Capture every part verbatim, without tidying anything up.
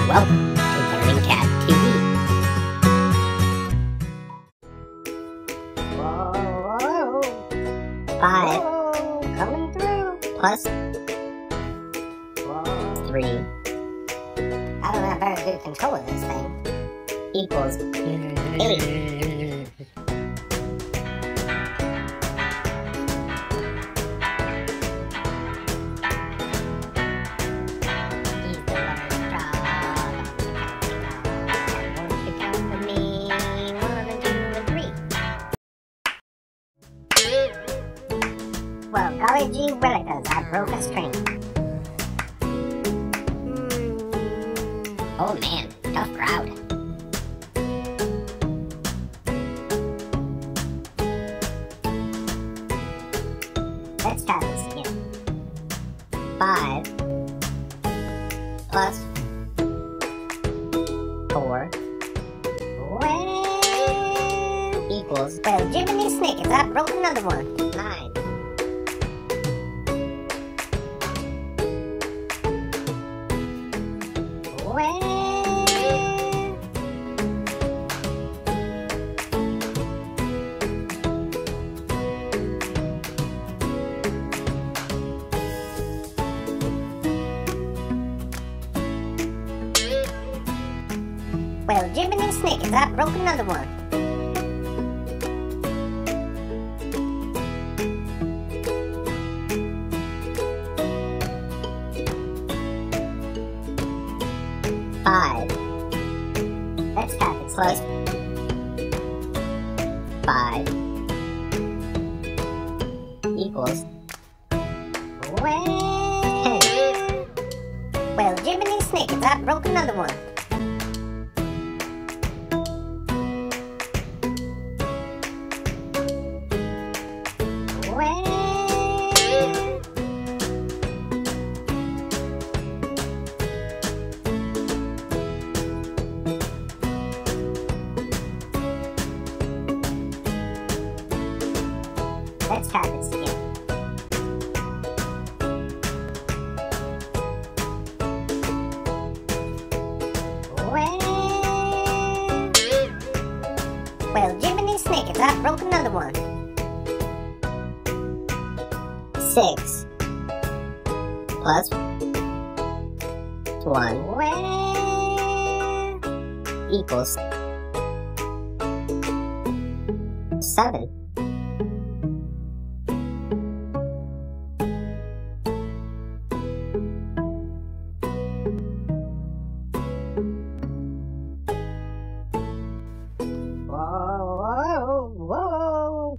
Welcome to Learning Cat T V. Whoa, Five. Whoa, coming through. Plus Whoa. Three. I don't have very good control of this thing. Equals eight. Well, golly gee willikers, I broke a string. Oh man, tough crowd. Let's try this again. Five plus four well, equals, well, Jiminy Snickers, I broke another one. Nine. Well, well, Jiminy Snickers, I broke another one. Five. Let's have it close. Five equals well, ten. Well, Jiminy Snickers, I broke another one. Well, let's try this again. Well, well, Jiminy Snickers, I broke another one. Six plus one well, equals seven. Whoa, whoa, whoa.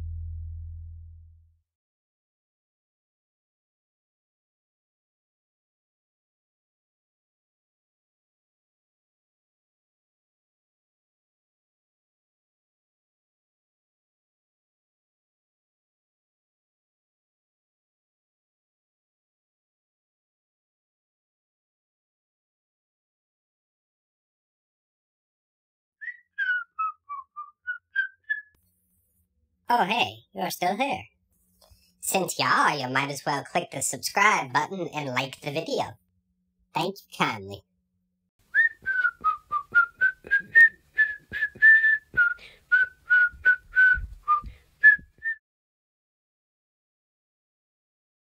Oh hey, you're still here. Since you are, you might as well click the subscribe button and like the video. Thank you kindly.